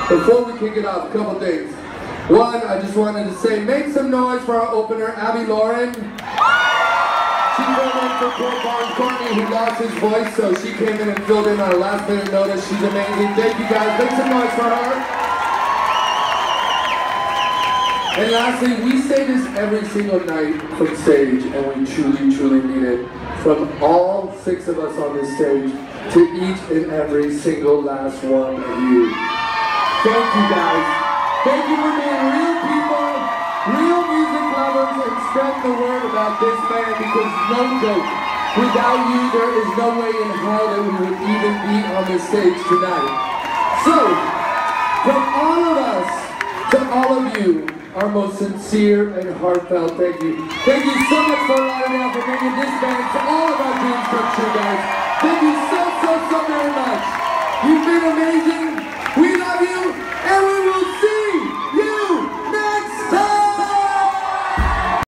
Before we kick it off, a couple things. One, I just wanted to say, make some noise for our opener, Abby Lauren. She filled in for poor Barnes Courtney, who lost his voice, so she came in and filled in on a last minute notice. She's amazing. Thank you guys. Make some noise for her. And lastly, we say this every single night from stage, and we truly, truly mean it. From all 6 of us on this stage, to each and every single last one of you. Thank you guys. Thank you for being real people, real music lovers, and spread the word about this band, because no joke, without you there is no way in hell that we would even be on this stage tonight. So, from all of us to all of you, our most sincere and heartfelt thank you. Thank you so much for Lauderdale for bringing this band to all of our dreams come true, guys.